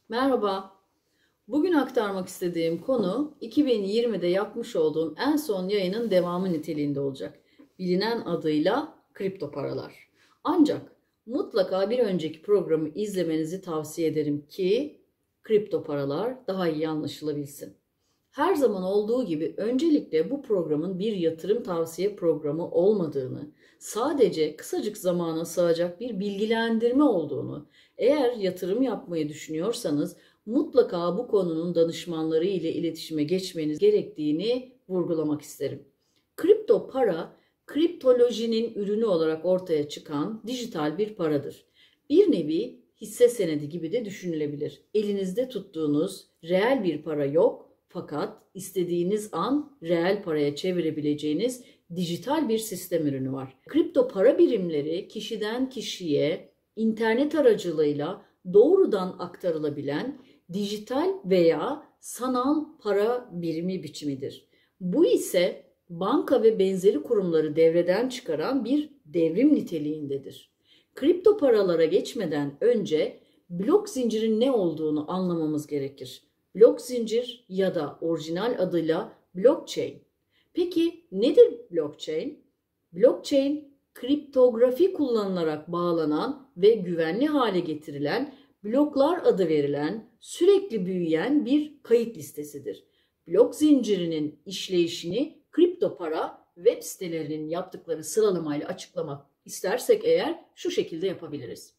Merhaba. Bugün aktarmak istediğim konu 2020'de yapmış olduğum en son yayının devamı niteliğinde olacak. Bilinen adıyla kripto paralar. Ancak mutlaka bir önceki programı izlemenizi tavsiye ederim ki kripto paralar daha iyi anlaşılabilsin. Her zaman olduğu gibi öncelikle bu programın bir yatırım tavsiye programı olmadığını, sadece kısacık zamana sığacak bir bilgilendirme olduğunu, eğer yatırım yapmayı düşünüyorsanız mutlaka bu konunun danışmanları ile iletişime geçmeniz gerektiğini vurgulamak isterim. Kripto para, kriptolojinin ürünü olarak ortaya çıkan dijital bir paradır. Bir nevi hisse senedi gibi de düşünülebilir. Elinizde tuttuğunuz reel bir para yok, fakat istediğiniz an reel paraya çevirebileceğiniz dijital bir sistem ürünü var. Kripto para birimleri kişiden kişiye internet aracılığıyla doğrudan aktarılabilen dijital veya sanal para birimi biçimidir. Bu ise banka ve benzeri kurumları devreden çıkaran bir devrim niteliğindedir. Kripto paralara geçmeden önce blok zincirin ne olduğunu anlamamız gerekir. Blok zincir ya da orijinal adıyla blockchain. Peki nedir blockchain? Blockchain, kriptografi kullanılarak bağlanan ve güvenli hale getirilen, bloklar adı verilen, sürekli büyüyen bir kayıt listesidir. Blok zincirinin işleyişini kripto para web sitelerinin yaptıkları sıralamayla açıklamak istersek eğer şu şekilde yapabiliriz.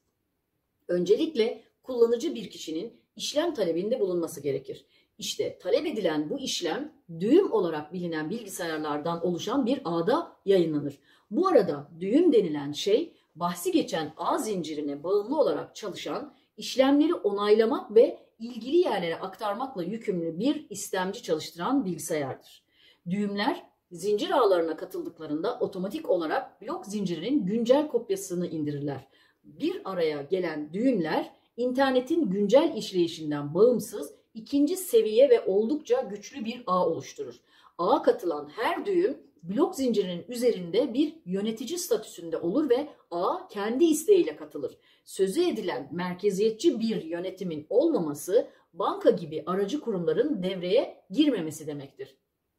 Öncelikle kullanıcı bir kişinin işlem talebinde bulunması gerekir. İşte talep edilen bu işlem düğüm olarak bilinen bilgisayarlardan oluşan bir ağda yayınlanır. Bu arada düğüm denilen şey bahsi geçen ağ zincirine bağımlı olarak çalışan, işlemleri onaylamak ve ilgili yerlere aktarmakla yükümlü bir istemci çalıştıran bilgisayardır. Düğümler zincir ağlarına katıldıklarında otomatik olarak blok zincirinin güncel kopyasını indirirler. Bir araya gelen düğümler internetin güncel işleyişinden bağımsız ikinci seviye ve oldukça güçlü bir ağ oluşturur. Ağa katılan her düğüm blok zincirinin üzerinde bir yönetici statüsünde olur ve ağ kendi isteğiyle katılır. Sözü edilen merkeziyetçi bir yönetimin olmaması, banka gibi aracı kurumların devreye girmemesi demektir.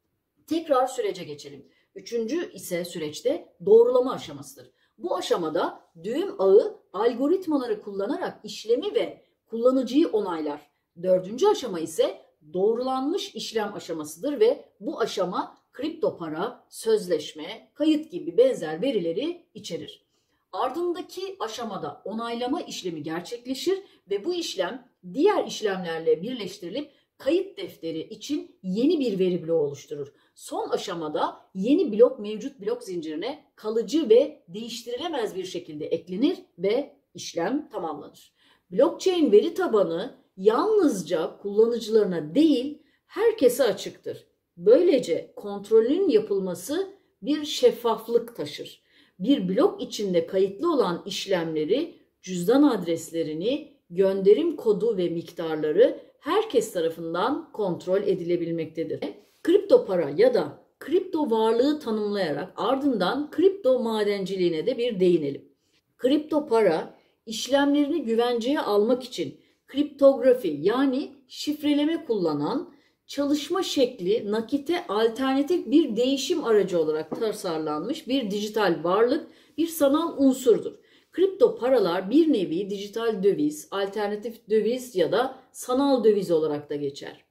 Tekrar sürece geçelim. Üçüncü ise süreçte doğrulama aşamasıdır. Bu aşamada düğüm ağı algoritmaları kullanarak işlemi ve kullanıcıyı onaylar. Dördüncü aşama ise doğrulanmış işlem aşamasıdır ve bu aşama kripto para, sözleşme, kayıt gibi benzer verileri içerir. Ardındaki aşamada onaylama işlemi gerçekleşir ve bu işlem diğer işlemlerle birleştirilip kayıt defteri için yeni bir veri bloğu oluşturur. Son aşamada yeni blok mevcut blok zincirine kalıcı ve değiştirilemez bir şekilde eklenir ve işlem tamamlanır. Blockchain veri tabanı yalnızca kullanıcılarına değil herkese açıktır. Böylece kontrolün yapılması bir şeffaflık taşır. Bir blok içinde kayıtlı olan işlemleri, cüzdan adreslerini, gönderim kodu ve miktarları herkes tarafından kontrol edilebilmektedir. Kripto para ya da kripto varlığı tanımlayarak ardından kripto madenciliğine de bir değinelim. Kripto para işlemlerini güvenceye almak için kriptografi yani şifreleme kullanan, çalışma şekli nakite alternatif bir değişim aracı olarak tasarlanmış bir dijital varlık, bir sanal unsurdur. Kripto paralar bir nevi dijital döviz, alternatif döviz ya da sanal döviz olarak da geçer.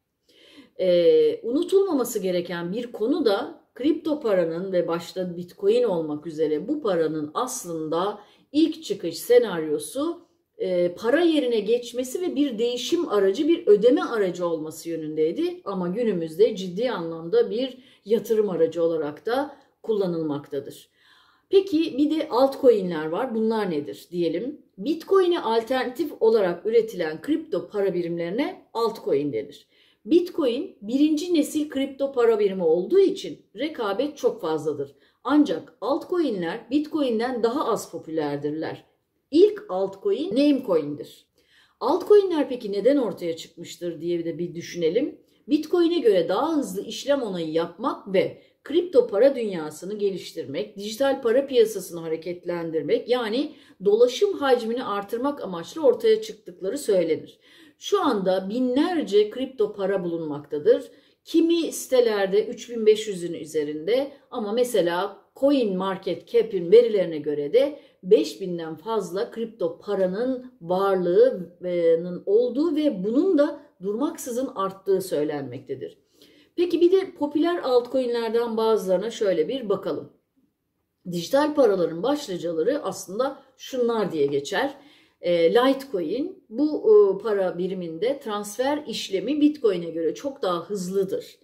Unutulmaması gereken bir konu da kripto paranın ve başta Bitcoin olmak üzere bu paranın aslında ilk çıkış senaryosu para yerine geçmesi ve bir değişim aracı, bir ödeme aracı olması yönündeydi. Ama günümüzde ciddi anlamda bir yatırım aracı olarak da kullanılmaktadır. Peki bir de altcoin'ler var. Bunlar nedir diyelim. Bitcoin'e alternatif olarak üretilen kripto para birimlerine altcoin denir. Bitcoin birinci nesil kripto para birimi olduğu için rekabet çok fazladır. Ancak altcoin'ler Bitcoin'den daha az popülerdirler. İlk altcoin Namecoin'dir. Altcoin'ler peki neden ortaya çıkmıştır diye de bir düşünelim. Bitcoin'e göre daha hızlı işlem onayı yapmak ve kripto para dünyasını geliştirmek, dijital para piyasasını hareketlendirmek yani dolaşım hacmini artırmak amaçlı ortaya çıktıkları söylenir. Şu anda binlerce kripto para bulunmaktadır. Kimi sitelerde 3500'ün üzerinde ama mesela Coin Market Cap'in verilerine göre de 5000'den fazla kripto paranın varlığının olduğu ve bunun da durmaksızın arttığı söylenmektedir. Peki bir de popüler altcoin'lerden bazılarına şöyle bir bakalım. Dijital paraların başlıcaları aslında şunlar diye geçer. Litecoin, bu para biriminde transfer işlemi Bitcoin'e göre çok daha hızlıdır.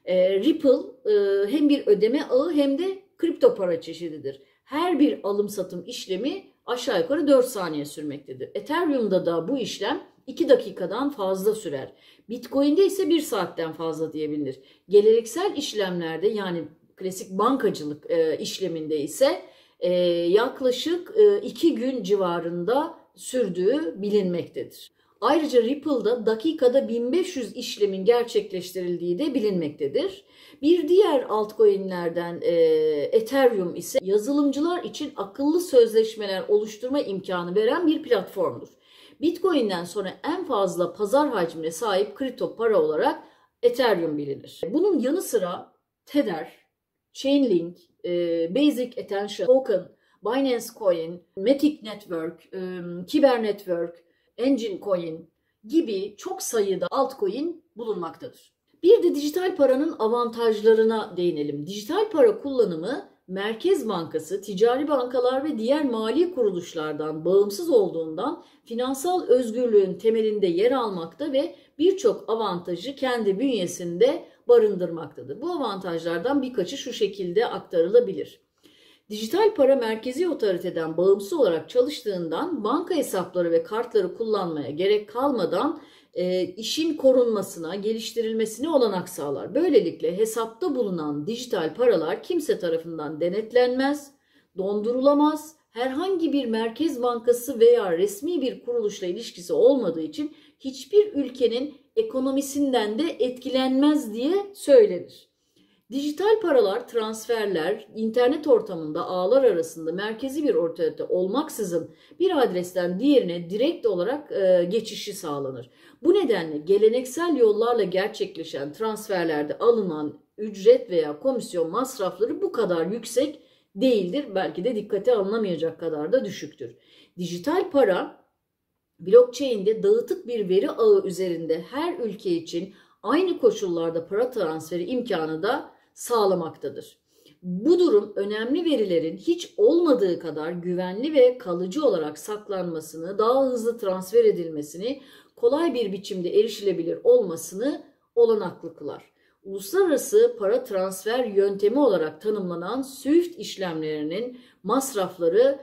Ripple hem bir ödeme ağı hem de kripto para çeşididir. Her bir alım satım işlemi aşağı yukarı 4 saniye sürmektedir. Ethereum'da da bu işlem 2 dakikadan fazla sürer. Bitcoin'de ise 1 saatten fazla diyebilir. Geleneksel işlemlerde yani klasik bankacılık işleminde ise yaklaşık 2 gün civarında sürdüğü bilinmektedir. Ayrıca Ripple'da dakikada 1500 işlemin gerçekleştirildiği de bilinmektedir. Bir diğer altcoin'lerden Ethereum ise yazılımcılar için akıllı sözleşmeler oluşturma imkanı veren bir platformdur. Bitcoin'den sonra en fazla pazar hacmine sahip kripto para olarak Ethereum bilinir. Bunun yanı sıra Tether, Chainlink, Basic Attention Token, Binance Coin, Matic Network, Kyber Network, Engine Coin gibi çok sayıda altcoin bulunmaktadır. Bir de dijital paranın avantajlarına değinelim. Dijital para kullanımı Merkez Bankası, ticari bankalar ve diğer mali kuruluşlardan bağımsız olduğundan finansal özgürlüğün temelinde yer almakta ve birçok avantajı kendi bünyesinde barındırmaktadır. Bu avantajlardan birkaçı şu şekilde aktarılabilir. Dijital para merkezi otoriteden bağımsız olarak çalıştığından banka hesapları ve kartları kullanmaya gerek kalmadan işin korunmasına, geliştirilmesine olanak sağlar. Böylelikle hesapta bulunan dijital paralar kimse tarafından denetlenmez, dondurulamaz, herhangi bir merkez bankası veya resmi bir kuruluşla ilişkisi olmadığı için hiçbir ülkenin ekonomisinden de etkilenmez diye söylenir. Dijital paralar, transferler, internet ortamında ağlar arasında merkezi bir otorite olmaksızın bir adresten diğerine direkt olarak geçişi sağlanır. Bu nedenle geleneksel yollarla gerçekleşen transferlerde alınan ücret veya komisyon masrafları bu kadar yüksek değildir. Belki de dikkate alınamayacak kadar da düşüktür. Dijital para blockchain'de dağıtık bir veri ağı üzerinde her ülke için aynı koşullarda para transferi imkanı da sağlamaktadır. Bu durum önemli verilerin hiç olmadığı kadar güvenli ve kalıcı olarak saklanmasını, daha hızlı transfer edilmesini, kolay bir biçimde erişilebilir olmasını olanaklı kılar. Uluslararası para transfer yöntemi olarak tanımlanan SWIFT işlemlerinin masrafları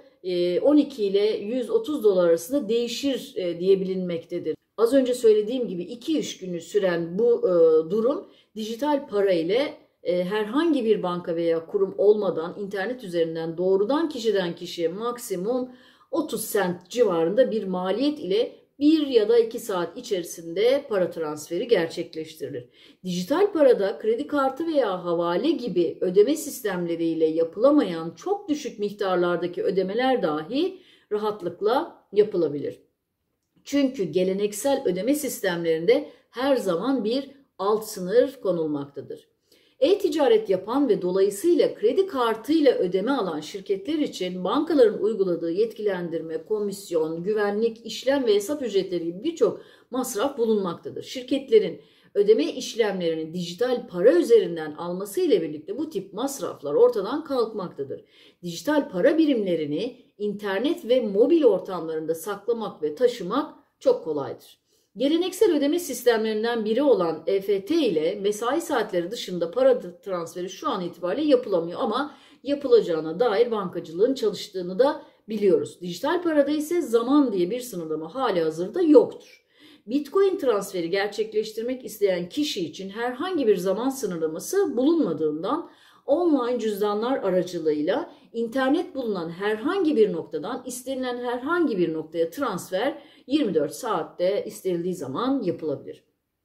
12 ile 130 dolar arasında değişir diye bilinmektedir. Az önce söylediğim gibi 2-3 günü süren bu durum dijital para ile herhangi bir banka veya kurum olmadan internet üzerinden doğrudan kişiden kişiye maksimum 30 sent civarında bir maliyet ile 1 ya da 2 saat içerisinde para transferi gerçekleştirilir. Dijital parada kredi kartı veya havale gibi ödeme sistemleriyle yapılamayan çok düşük miktarlardaki ödemeler dahi rahatlıkla yapılabilir. Çünkü geleneksel ödeme sistemlerinde her zaman bir alt sınır konulmaktadır. E-ticaret yapan ve dolayısıyla kredi kartıyla ödeme alan şirketler için bankaların uyguladığı yetkilendirme, komisyon, güvenlik, işlem ve hesap ücretleri gibi birçok masraf bulunmaktadır. Şirketlerin ödeme işlemlerini dijital para üzerinden alması ile birlikte bu tip masraflar ortadan kalkmaktadır. Dijital para birimlerini internet ve mobil ortamlarında saklamak ve taşımak çok kolaydır. Geleneksel ödeme sistemlerinden biri olan EFT ile mesai saatleri dışında para transferi şu an itibariyle yapılamıyor ama yapılacağına dair bankacılığın çalıştığını da biliyoruz. Dijital parada ise zaman diye bir sınırlama hali hazırda yoktur. Bitcoin transferi gerçekleştirmek isteyen kişi için herhangi bir zaman sınırlaması bulunmadığından online cüzdanlar aracılığıyla internet bulunan herhangi bir noktadan istenilen herhangi bir noktaya transfer 24 saatte istenildiği zaman yapılabilir.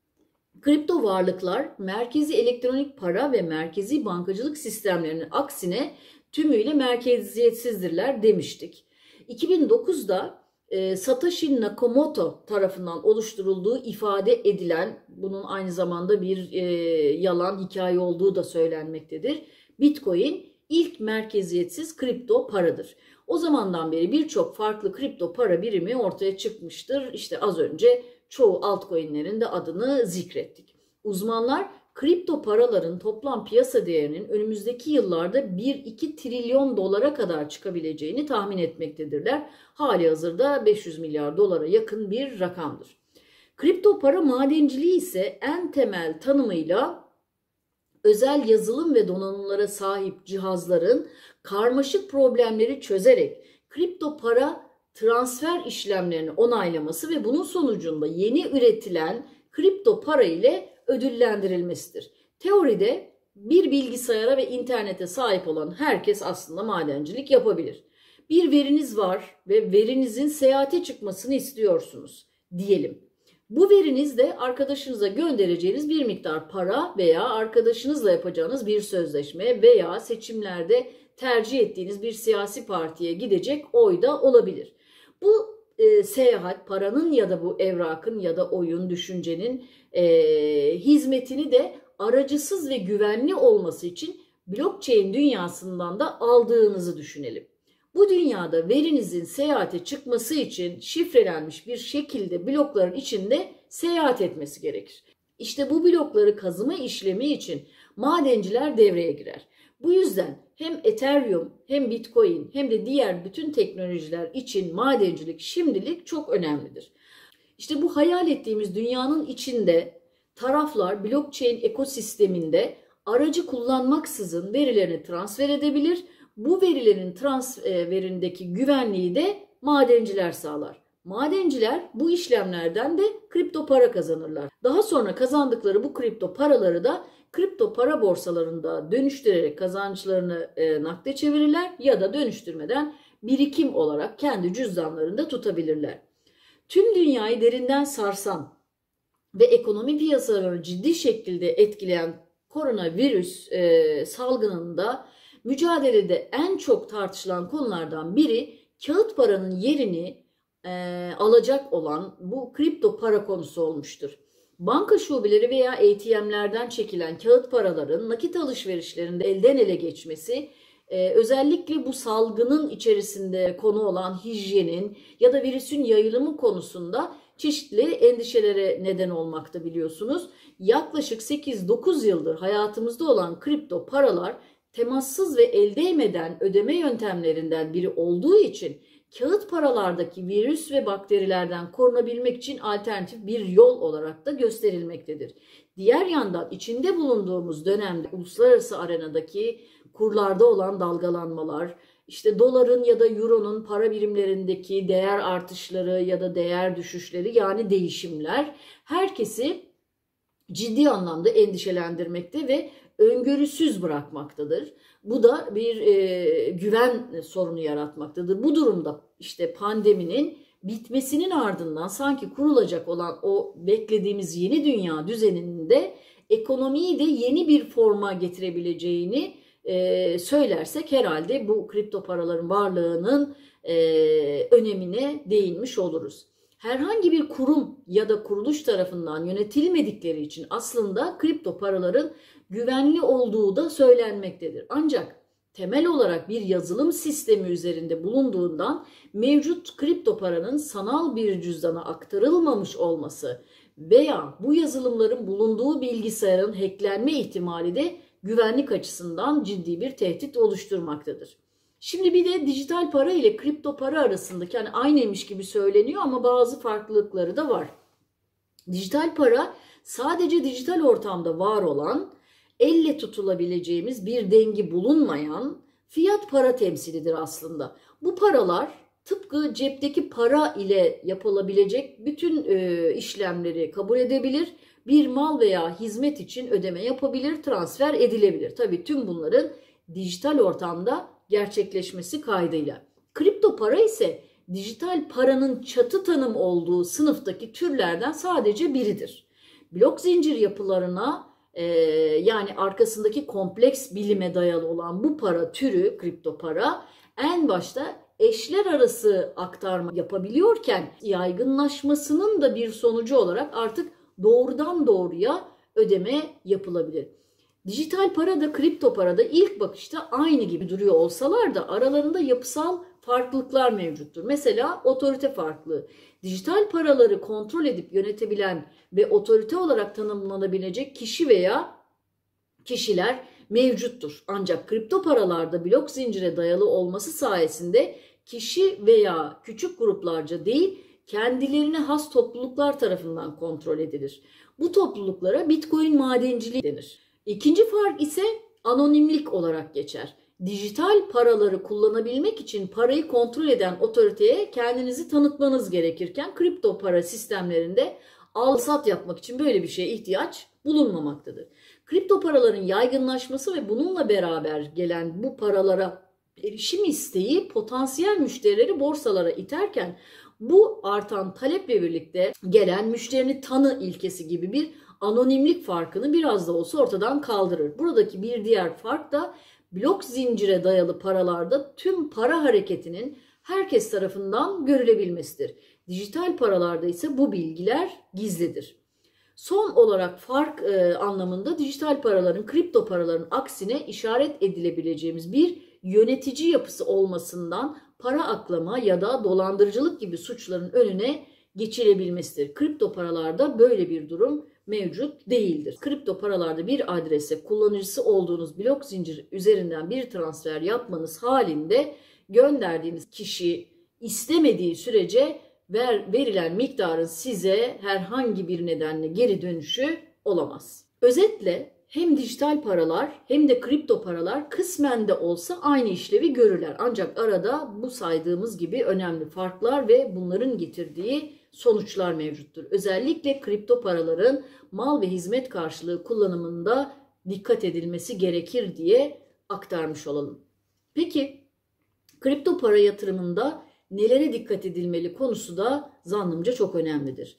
Kripto varlıklar merkezi elektronik para ve merkezi bankacılık sistemlerinin aksine tümüyle merkeziyetsizdirler demiştik. 2009'da Satoshi Nakamoto tarafından oluşturulduğu ifade edilen, bunun aynı zamanda bir yalan hikaye olduğu da söylenmektedir. Bitcoin ilk merkeziyetsiz kripto paradır. O zamandan beri birçok farklı kripto para birimi ortaya çıkmıştır. İşte az önce çoğu altcoin'lerin de adını zikrettik. Uzmanlar kripto paraların toplam piyasa değerinin önümüzdeki yıllarda 1-2 trilyon dolara kadar çıkabileceğini tahmin etmektedirler. Hali hazırda 500 milyar dolara yakın bir rakamdır. Kripto para madenciliği ise en temel tanımıyla özel yazılım ve donanımlara sahip cihazların karmaşık problemleri çözerek kripto para transfer işlemlerini onaylaması ve bunun sonucunda yeni üretilen kripto para ile ödüllendirilmesidir. Teoride bir bilgisayara ve internete sahip olan herkes aslında madencilik yapabilir. Bir veriniz var ve verinizin seyahate çıkmasını istiyorsunuz diyelim. Bu verinizde arkadaşınıza göndereceğiniz bir miktar para veya arkadaşınızla yapacağınız bir sözleşme veya seçimlerde tercih ettiğiniz bir siyasi partiye gidecek oy da olabilir. Bu seyahat, paranın ya da bu evrakın ya da oyun, düşüncenin hizmetini de aracısız ve güvenli olması için blockchain dünyasından da aldığınızı düşünelim. Bu dünyada verinizin seyahate çıkması için şifrelenmiş bir şekilde blokların içinde seyahat etmesi gerekir. İşte bu blokları kazıma işlemi için madenciler devreye girer. Bu yüzden hem Ethereum hem Bitcoin hem de diğer bütün teknolojiler için madencilik şimdilik çok önemlidir. İşte bu hayal ettiğimiz dünyanın içinde taraflar blockchain ekosisteminde aracı kullanmaksızın verilerini transfer edebilir. Bu verilerin transferindeki güvenliği de madenciler sağlar. Madenciler bu işlemlerden de kripto para kazanırlar. Daha sonra kazandıkları bu kripto paraları da kripto para borsalarında dönüştürerek kazançlarını nakde çevirirler ya da dönüştürmeden birikim olarak kendi cüzdanlarında tutabilirler. Tüm dünyayı derinden sarsan ve ekonomi piyasalarını ciddi şekilde etkileyen koronavirüs salgınında mücadelede en çok tartışılan konulardan biri kağıt paranın yerini alacak olan bu kripto para konusu olmuştur. Banka şubeleri veya ATM'lerden çekilen kağıt paraların nakit alışverişlerinde elden ele geçmesi özellikle bu salgının içerisinde konu olan hijyenin ya da virüsün yayılımı konusunda çeşitli endişelere neden olmakta biliyorsunuz. Yaklaşık 8-9 yıldır hayatımızda olan kripto paralar temassız ve el değmeden ödeme yöntemlerinden biri olduğu için kağıt paralardaki virüs ve bakterilerden korunabilmek için alternatif bir yol olarak da gösterilmektedir. Diğer yandan içinde bulunduğumuz dönemde uluslararası arenadaki kurlarda olan dalgalanmalar, işte doların ya da euronun para birimlerindeki değer artışları ya da değer düşüşleri yani değişimler herkesi ciddi anlamda endişelendirmekte ve öngörüsüz bırakmaktadır. Bu da bir güven sorunu yaratmaktadır. Bu durumda işte pandeminin bitmesinin ardından sanki kurulacak olan o beklediğimiz yeni dünya düzeninin de ekonomiyi de yeni bir forma getirebileceğini söylersek herhalde bu kripto paraların varlığının önemine değinmiş oluruz. Herhangi bir kurum ya da kuruluş tarafından yönetilmedikleri için aslında kripto paraların güvenli olduğu da söylenmektedir. Ancak temel olarak bir yazılım sistemi üzerinde bulunduğundan mevcut kripto paranın sanal bir cüzdana aktarılmamış olması veya bu yazılımların bulunduğu bilgisayarın hacklenme ihtimali de güvenlik açısından ciddi bir tehdit oluşturmaktadır. Şimdi bir de dijital para ile kripto para arasındaki yani aynıymış gibi söyleniyor ama bazı farklılıkları da var. Dijital para sadece dijital ortamda var olan, elle tutulabileceğimiz bir dengi bulunmayan fiyat para temsilidir aslında. Bu paralar tıpkı cepteki para ile yapılabilecek bütün işlemleri kabul edebilir. Bir mal veya hizmet için ödeme yapabilir, transfer edilebilir. Tabii tüm bunların dijital ortamda gerçekleşmesi kaydıyla. Kripto para ise dijital paranın çatı tanım olduğu sınıftaki türlerden sadece biridir. Blok zincir yapılarına yani arkasındaki kompleks bilime dayalı olan bu para türü kripto para en başta eşler arası aktarma yapabiliyorken yaygınlaşmasının da bir sonucu olarak artık doğrudan doğruya ödeme yapılabilir. Dijital para da kripto para da ilk bakışta aynı gibi duruyor olsalar da aralarında yapısal farklılıklar mevcuttur. Mesela otorite farklılığı. Dijital paraları kontrol edip yönetebilen ve otorite olarak tanımlanabilecek kişi veya kişiler mevcuttur. Ancak kripto paralarda blok zincire dayalı olması sayesinde kişi veya küçük gruplarca değil, kendilerine has topluluklar tarafından kontrol edilir. Bu topluluklara Bitcoin madenciliği denir. İkinci fark ise anonimlik olarak geçer. Dijital paraları kullanabilmek için parayı kontrol eden otoriteye kendinizi tanıtmanız gerekirken kripto para sistemlerinde al-sat yapmak için böyle bir şeye ihtiyaç bulunmamaktadır. Kripto paraların yaygınlaşması ve bununla beraber gelen bu paralara erişim isteği potansiyel müşterileri borsalara iterken bu artan taleple birlikte gelen müşterini tanı ilkesi gibi bir anonimlik farkını biraz da olsa ortadan kaldırır. Buradaki bir diğer fark da blok zincire dayalı paralarda tüm para hareketinin herkes tarafından görülebilmesidir. Dijital paralarda ise bu bilgiler gizlidir. Son olarak fark anlamında dijital paraların kripto paraların aksine işaret edilebileceğimiz bir yönetici yapısı olmasından para aklama ya da dolandırıcılık gibi suçların önüne geçilebilmesidir. Kripto paralarda böyle bir durum mevcut değildir. Kripto paralarda bir adrese kullanıcısı olduğunuz blok zinciri üzerinden bir transfer yapmanız halinde gönderdiğiniz kişi istemediği sürece verilen miktarın size herhangi bir nedenle geri dönüşü olamaz. Özetle hem dijital paralar hem de kripto paralar kısmen de olsa aynı işlevi görürler. Ancak arada bu saydığımız gibi önemli farklar ve bunların getirdiği sonuçlar mevcuttur. Özellikle kripto paraların mal ve hizmet karşılığı kullanımında dikkat edilmesi gerekir diye aktarmış olalım. Peki kripto para yatırımında nelere dikkat edilmeli konusu da zannımca çok önemlidir.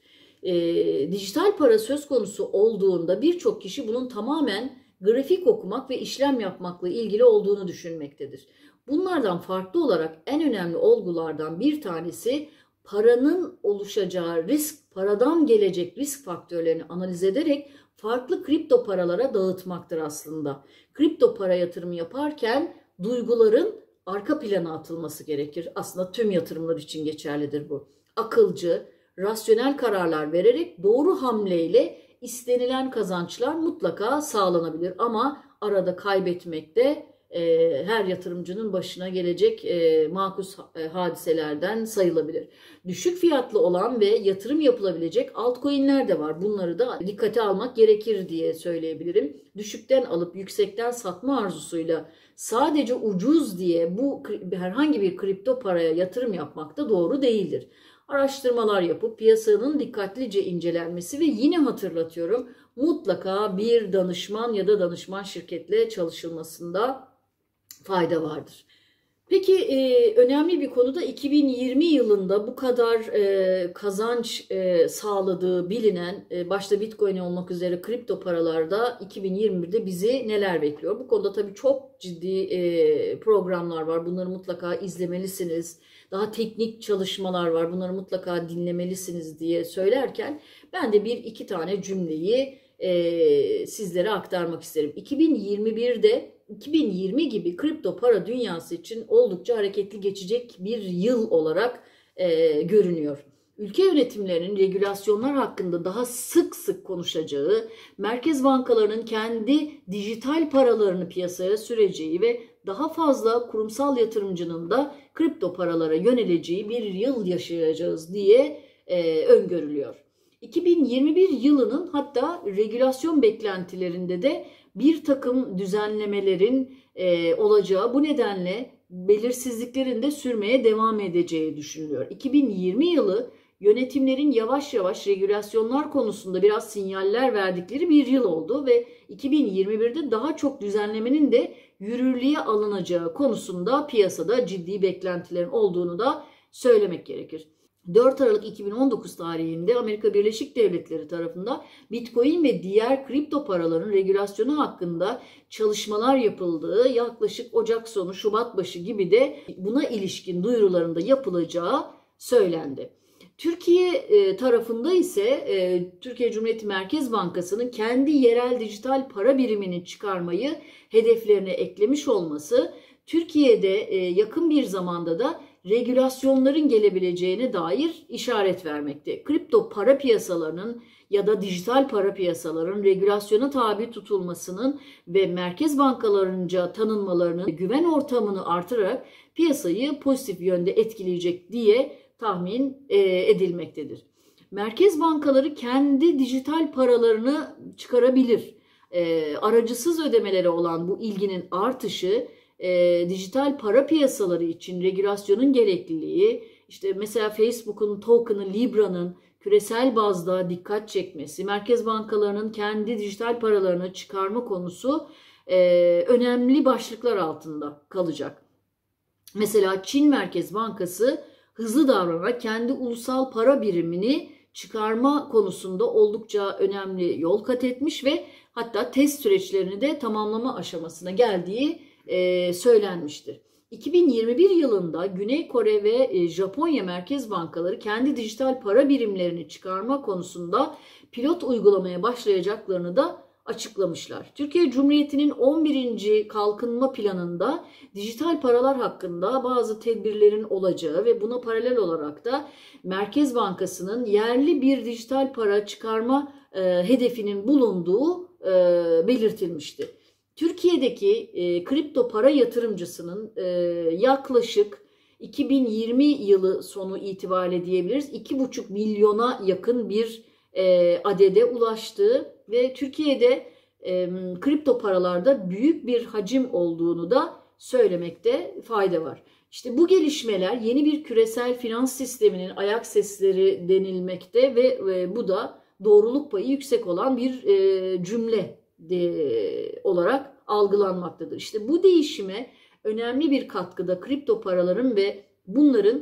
Dijital para söz konusu olduğunda birçok kişi bunun tamamen grafik okumak ve işlem yapmakla ilgili olduğunu düşünmektedir. Bunlardan farklı olarak en önemli olgulardan bir tanesi paranın oluşacağı risk, paradan gelecek risk faktörlerini analiz ederek farklı kripto paralara dağıtmaktır aslında. Kripto para yatırımı yaparken duyguların arka plana atılması gerekir. Aslında tüm yatırımlar için geçerlidir bu. Akılcı, rasyonel kararlar vererek doğru hamleyle istenilen kazançlar mutlaka sağlanabilir. Ama arada kaybetmek de her yatırımcının başına gelecek makus hadiselerden sayılabilir. Düşük fiyatlı olan ve yatırım yapılabilecek altcoin'ler de var. Bunları da dikkate almak gerekir diye söyleyebilirim. Düşükten alıp yüksekten satma arzusuyla sadece ucuz diye bu herhangi bir kripto paraya yatırım yapmak da doğru değildir. Araştırmalar yapıp piyasanın dikkatlice incelenmesi ve yine hatırlatıyorum mutlaka bir danışman ya da danışman şirketle çalışılmasında fayda vardır. Peki önemli bir konu da 2020 yılında bu kadar kazanç sağladığı bilinen başta Bitcoin olmak üzere kripto paralarda 2021'de bizi neler bekliyor? Bu konuda tabii çok ciddi programlar var. Bunları mutlaka izlemelisiniz. Daha teknik çalışmalar var. Bunları mutlaka dinlemelisiniz diye söylerken ben de bir iki tane cümleyi sizlere aktarmak isterim. 2020 gibi kripto para dünyası için oldukça hareketli geçecek bir yıl olarak görünüyor. Ülke yönetimlerinin regülasyonlar hakkında daha sık sık konuşacağı, merkez bankalarının kendi dijital paralarını piyasaya süreceği ve daha fazla kurumsal yatırımcının da kripto paralara yöneleceği bir yıl yaşayacağız diye öngörülüyor. 2021 yılının hatta regülasyon beklentilerinde de bir takım düzenlemelerin olacağı, bu nedenle belirsizliklerin de sürmeye devam edeceği düşünülüyor. 2020 yılı yönetimlerin yavaş yavaş regülasyonlar konusunda biraz sinyaller verdikleri bir yıl oldu ve 2021'de daha çok düzenlemenin de yürürlüğe alınacağı konusunda piyasada ciddi beklentilerin olduğunu da söylemek gerekir. 4 Aralık 2019 tarihinde Amerika Birleşik Devletleri tarafından Bitcoin ve diğer kripto paraların regülasyonu hakkında çalışmalar yapıldığı, yaklaşık Ocak sonu Şubat başı gibi de buna ilişkin duyurularında yapılacağı söylendi. Türkiye tarafında ise Türkiye Cumhuriyeti Merkez Bankası'nın kendi yerel dijital para birimini çıkarmayı hedeflerine eklemiş olması, Türkiye'de yakın bir zamanda da regülasyonların gelebileceğine dair işaret vermekte. Kripto para piyasalarının ya da dijital para piyasaların regülasyona tabi tutulmasının ve merkez bankalarınca tanınmalarının güven ortamını artırarak piyasayı pozitif yönde etkileyecek diye tahmin edilmektedir. Merkez bankaları kendi dijital paralarını çıkarabilir. Aracısız ödemelere olan bu ilginin artışı, dijital para piyasaları için regülasyonun gerekliliği, işte mesela Facebook'un token'ı Libra'nın küresel bazda dikkat çekmesi, merkez bankalarının kendi dijital paralarını çıkarma konusu önemli başlıklar altında kalacak. Mesela Çin Merkez Bankası hızlı davranarak kendi ulusal para birimini çıkarma konusunda oldukça önemli yol kat etmiş ve hatta test süreçlerini de tamamlama aşamasına geldiği söylenmiştir. 2021 yılında Güney Kore ve Japonya Merkez Bankaları kendi dijital para birimlerini çıkarma konusunda pilot uygulamaya başlayacaklarını da açıklamışlar. Türkiye Cumhuriyeti'nin 11. kalkınma planında dijital paralar hakkında bazı tedbirlerin olacağı ve buna paralel olarak da Merkez Bankası'nın yerli bir dijital para çıkarma hedefinin bulunduğu belirtilmişti. Türkiye'deki kripto para yatırımcısının yaklaşık 2020 yılı sonu itibariyle diyebiliriz 2,5 milyona yakın bir adede ulaştığı ve Türkiye'de kripto paralarda büyük bir hacim olduğunu da söylemekte fayda var. İşte bu gelişmeler yeni bir küresel finans sisteminin ayak sesleri denilmekte ve bu da doğruluk payı yüksek olan bir cümle olarak algılanmaktadır. İşte bu değişime önemli bir katkıda kripto paraların ve bunların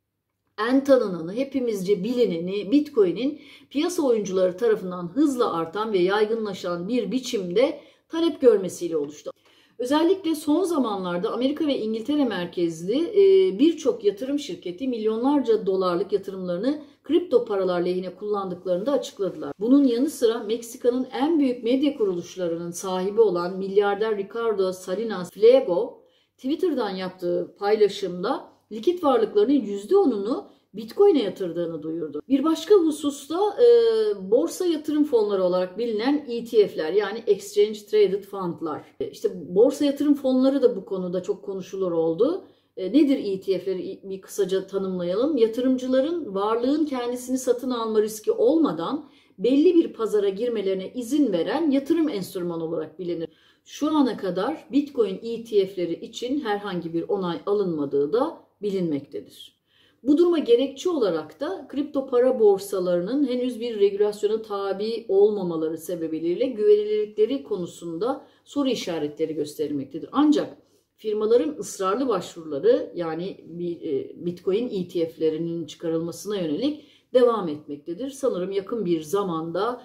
en tanınanı, hepimizce bilineni Bitcoin'in piyasa oyuncuları tarafından hızla artan ve yaygınlaşan bir biçimde talep görmesiyle oluştu. Özellikle son zamanlarda Amerika ve İngiltere merkezli birçok yatırım şirketi milyonlarca dolarlık yatırımlarını kripto paralar lehine kullandıklarını da açıkladılar. Bunun yanı sıra Meksika'nın en büyük medya kuruluşlarının sahibi olan milyarder Ricardo Salinas Pliego, Twitter'dan yaptığı paylaşımda likit varlıklarının %10'unu Bitcoin'e yatırdığını duyurdu. Bir başka hususta borsa yatırım fonları olarak bilinen ETF'ler, yani Exchange Traded Fund'lar. İşte borsa yatırım fonları da bu konuda çok konuşulur oldu. Nedir ETF'leri bir kısaca tanımlayalım. Yatırımcıların varlığın kendisini satın alma riski olmadan belli bir pazara girmelerine izin veren yatırım enstrümanı olarak bilinir. Şu ana kadar Bitcoin ETF'leri için herhangi bir onay alınmadığı da bilinmektedir. Bu duruma gerekçe olarak da kripto para borsalarının henüz bir regülasyona tabi olmamaları sebebiyle güvenilirlikleri konusunda soru işaretleri gösterilmektedir. Ancak firmaların ısrarlı başvuruları, yani Bitcoin ETF'lerinin çıkarılmasına yönelik devam etmektedir. Sanırım yakın bir zamanda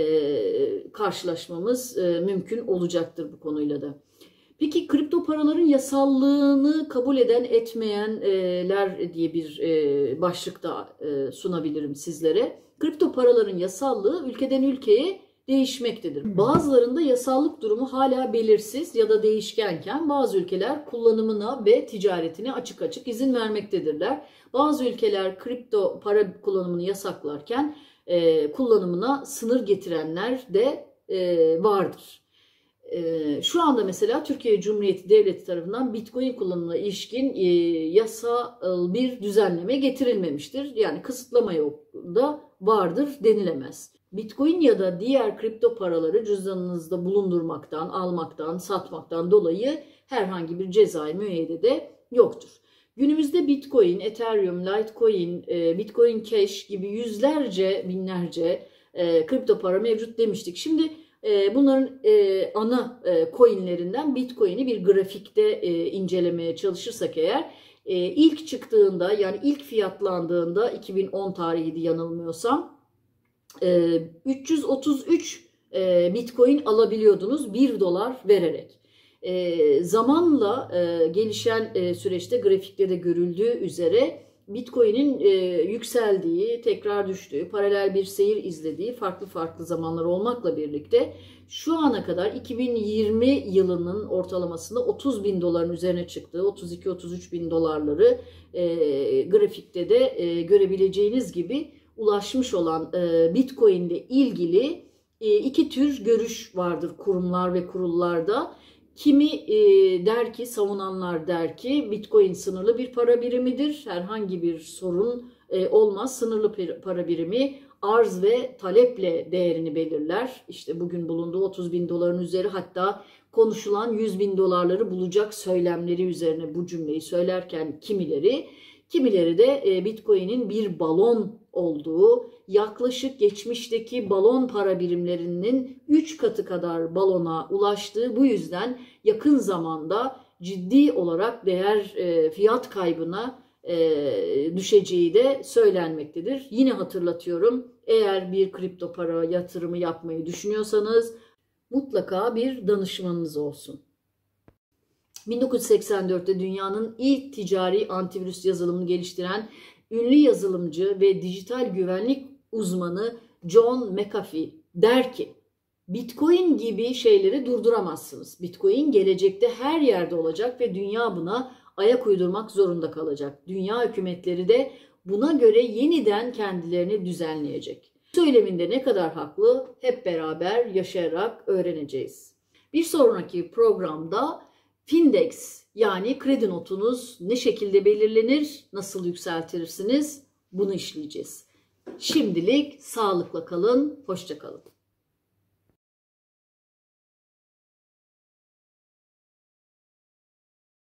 karşılaşmamız mümkün olacaktır bu konuyla da. Peki kripto paraların yasallığını kabul eden etmeyenler diye bir başlık da sunabilirim sizlere. Kripto paraların yasallığı ülkeden ülkeye değişmektedir. Bazılarında yasallık durumu hala belirsiz ya da değişkenken bazı ülkeler kullanımına ve ticaretine açık açık izin vermektedirler. Bazı ülkeler kripto para kullanımını yasaklarken kullanımına sınır getirenler de vardır. Şu anda mesela Türkiye Cumhuriyeti Devleti tarafından Bitcoin kullanımına ilişkin yasal bir düzenleme getirilmemiştir. Yani kısıtlama da vardır denilemez. Bitcoin ya da diğer kripto paraları cüzdanınızda bulundurmaktan, almaktan, satmaktan dolayı herhangi bir cezai müeyyide yoktur. Günümüzde Bitcoin, Ethereum, Litecoin, Bitcoin Cash gibi yüzlerce, binlerce kripto para mevcut demiştik. Şimdi bunların ana coinlerinden Bitcoin'i bir grafikte incelemeye çalışırsak eğer İlk çıktığında, yani ilk fiyatlandığında 2010 tarihiydi yanılmıyorsam, 333 Bitcoin alabiliyordunuz 1 dolar vererek. Zamanla gelişen süreçte grafikte de görüldüğü üzere Bitcoin'in yükseldiği, tekrar düştüğü, paralel bir seyir izlediği farklı farklı zamanlar olmakla birlikte şu ana kadar 2020 yılının ortalamasında 30 bin doların üzerine çıktığı, 32-33 bin dolarları grafikte de görebileceğiniz gibi ulaşmış olan Bitcoin ile ilgili iki tür görüş vardır kurumlar ve kurullarda. Kimi der ki, savunanlar der ki Bitcoin sınırlı bir para birimidir. Herhangi bir sorun olmaz. Sınırlı para birimi arz ve taleple değerini belirler. İşte bugün bulunduğu 30 bin doların üzeri, hatta konuşulan 100 bin dolarları bulacak söylemleri üzerine bu cümleyi söylerken kimileri de Bitcoin'in bir balon olduğu, yaklaşık geçmişteki balon para birimlerinin 3 katı kadar balona ulaştığı, bu yüzden yakın zamanda ciddi olarak fiyat kaybına düşeceği de söylenmektedir. Yine hatırlatıyorum, eğer bir kripto para yatırımı yapmayı düşünüyorsanız mutlaka bir danışmanınız olsun. 1984'te dünyanın ilk ticari antivirüs yazılımını geliştiren ünlü yazılımcı ve dijital güvenlik uzmanı John McAfee der ki, Bitcoin gibi şeyleri durduramazsınız. Bitcoin gelecekte her yerde olacak ve dünya buna ayak uydurmak zorunda kalacak. Dünya hükümetleri de buna göre yeniden kendilerini düzenleyecek. Söyleminde ne kadar haklı, hep beraber yaşayarak öğreneceğiz. Bir sonraki programda Findex, yani kredi notunuz ne şekilde belirlenir, nasıl yükseltirsiniz, bunu işleyeceğiz. Şimdilik sağlıkla kalın, hoşça kalın.